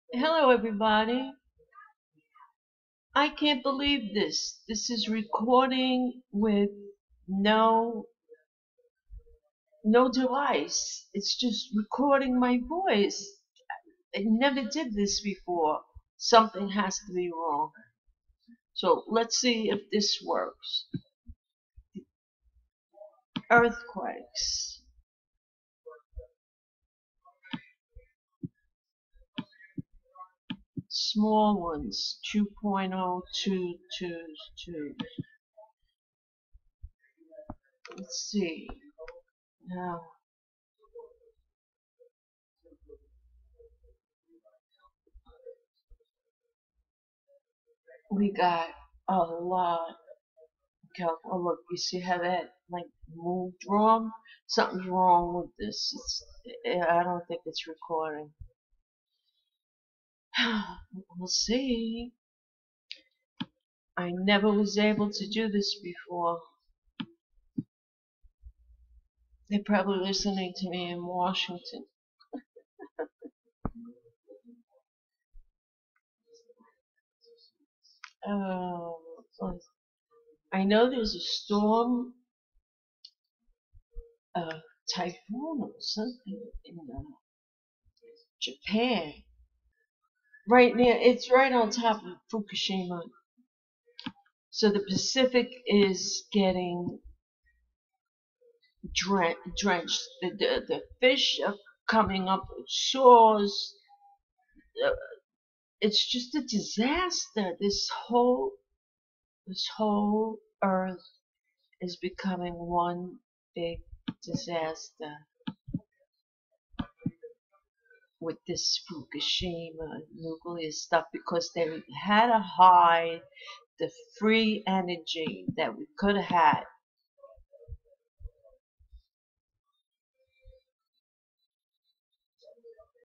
Hello, everybody. I can't believe this. This is recording with no no device. It's just recording my voice. I never did this before. Something has to be wrong. So let's see if this works. Earthquakes. Small ones, 2.022. Let's see. Now we got a lot. Okay, oh look, you see how that like moved wrong? Something's wrong with this. I don't think it's recording. We'll see. I never was able to do this before. They're probably listening to me in Washington. Oh, I know there's a storm, a typhoon or something in Japan. Right near, it's right on top of Fukushima. So the Pacific is getting drenched. The fish are coming up with sores. Uh, It's just a disaster. This whole earth is becoming one big disaster with this Fukushima nuclear stuff because they had to hide the free energy that we could have had